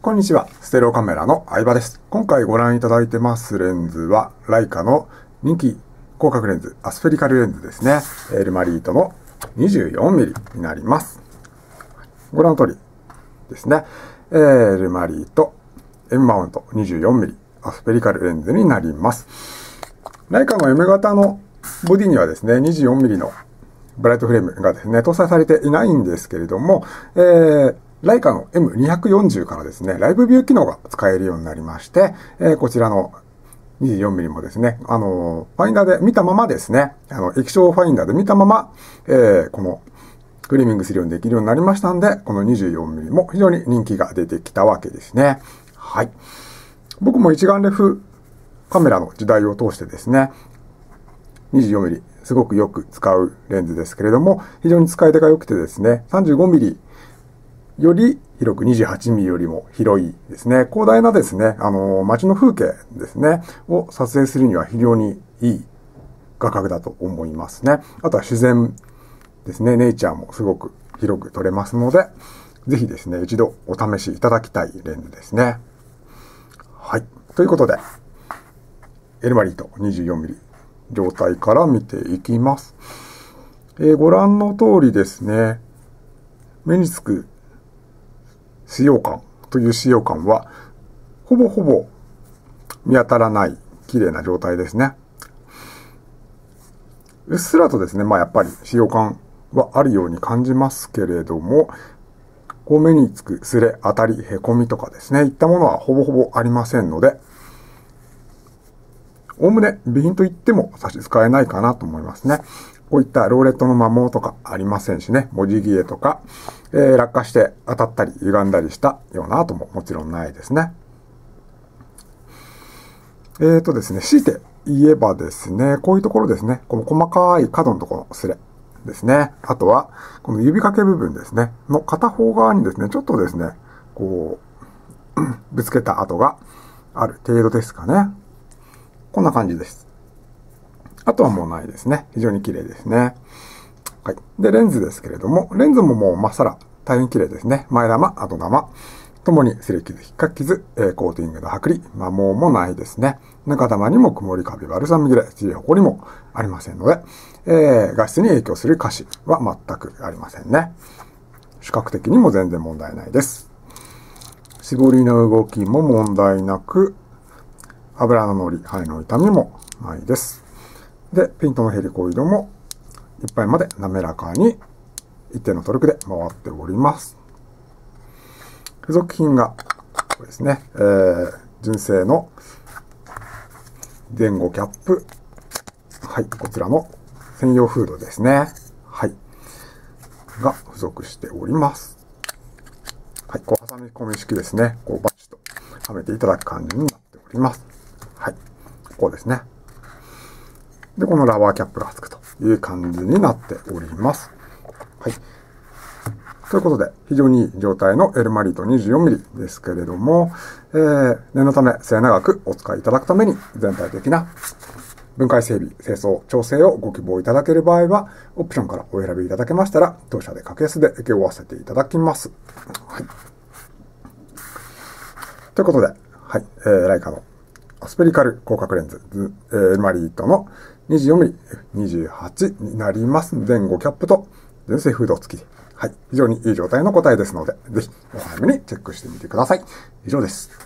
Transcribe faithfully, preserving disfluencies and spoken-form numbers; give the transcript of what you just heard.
こんにちは。ステレオカメラの相葉です。今回ご覧いただいてますレンズは、ライカの人気広角レンズ、アスフェリカルレンズですね。エルマリートの にじゅうよんミリ になります。ご覧の通りですね。エルマリート M マウント にじゅうよんミリ アスフェリカルレンズになります。ライカの M 型のボディにはですね、にじゅうよんミリ のブライトフレームがですね、搭載されていないんですけれども、えーライカの エムにひゃくよんじゅう からですね、ライブビュー機能が使えるようになりまして、えー、こちらの にじゅうよんミリ もですね、あのー、ファインダーで見たままですね、あの、液晶ファインダーで見たまま、えー、この、フレーミングするようにできるようになりましたんで、この にじゅうよんミリ も非常に人気が出てきたわけですね。はい。僕も一眼レフカメラの時代を通してですね、にじゅうよんミリ、すごくよく使うレンズですけれども、非常に使い手が良くてですね、さんじゅうごミリ、より広く にじゅうはちミリ よりも広いですね、広大なですね、あの、街の風景ですね、を撮影するには非常にいい画角だと思いますね。あとは自然ですね、ネイチャーもすごく広く撮れますので、ぜひですね、一度お試しいただきたいレンズですね。はい。ということで、エルマリート にじゅうよんミリ 状態から見ていきます。えー、ご覧の通りですね、目につく使用感という使用感は、ほぼほぼ見当たらない綺麗な状態ですね。うっすらとですね、まあやっぱり使用感はあるように感じますけれども、こう目につくすれ、当たり、へこみとかですね、いったものはほぼほぼありませんので、おおむね備品といっても差し支えないかなと思いますね。こういったローレットの摩耗とかありませんしね、文字切れとか、えー、落下して当たったり歪んだりしたような跡ももちろんないですね。えーとですね、強いて言えばですね、こういうところですね、この細かい角のところのスレですね。あとは、この指掛け部分ですね、の片方側にですね、ちょっとですね、こう、ぶつけた跡がある程度ですかね。こんな感じです。あとはもうないですね。非常に綺麗ですね。はい。で、レンズですけれども、レンズももうまっさら、大変綺麗ですね。前玉、後玉、ともに擦れ傷、引っかき傷、えー、コーティングの剥離、摩耗もないですね。中玉にも曇りカビ、バルサミ切れ、ちりほこりもありませんので、えー、画質に影響する可視は全くありませんね。視覚的にも全然問題ないです。絞りの動きも問題なく、油の乗り、肺の痛みもないです。で、ピントのヘリコイドもいっぱいまで滑らかに一定のトルクで回っております。付属品が、これですね、えー、純正の前後キャップ。はい、こちらの専用フードですね。はい。が付属しております。はい、こう挟み込み式ですね。こうバチッとはめていただく感じになっております。はい、こうですね。で、このラバーキャップが付くという感じになっております。はい。ということで、非常にいい状態のエルマリート にじゅうよんミリ ですけれども、えー、念のため末永くお使いいただくために全体的な分解整備、清掃、調整をご希望いただける場合は、オプションからお選びいただけましたら、当社で格安で請け負わせていただきます。はい。ということで、はい、えー、ライカのアスペリカル広角レンズ、えー、エルマリートの にじゅうよんミリ、にじゅうはち になります。前後キャップと純正フード付きで、はい、非常にいい状態の答えですので、ぜひお早めにチェックしてみてください。以上です。